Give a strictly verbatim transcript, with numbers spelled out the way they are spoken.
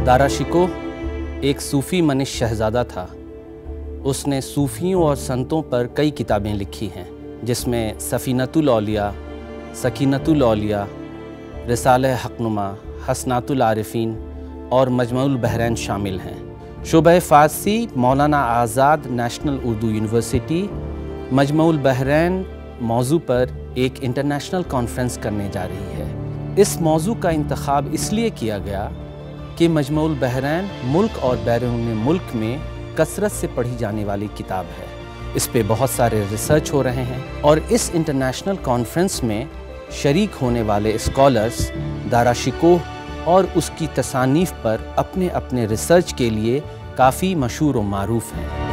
दारा शिकोह एक सूफ़ी मनीष शहज़ादा था। उसने सूफ़ियों और संतों पर कई किताबें लिखी हैं, जिसमें सफ़ीनतुल औलिया, सकीनतुल औलिया, रिसाले हक़नुमा, हसनातुल आरिफ़ीन और मजमुउल बहरैन शामिल हैं। शोबह फ़ारसी मौलाना आज़ाद नेशनल उर्दू यूनिवर्सिटी मजमुउल बहरैन मौजू पर एक इंटरनेशनल कॉन्फ्रेंस करने जा रही है। इस मौजू का इंतखाब इसलिए किया गया कि मजमुउल बहरैन मुल्क और बैरून मुल्क में कसरत से पढ़ी जाने वाली किताब है। इस पे बहुत सारे रिसर्च हो रहे हैं और इस इंटरनेशनल कॉन्फ्रेंस में शरीक होने वाले स्कॉलर्स दारा शिकोह और उसकी तसानीफ़ पर अपने अपने रिसर्च के लिए काफ़ी मशहूर व मारूफ़ हैं।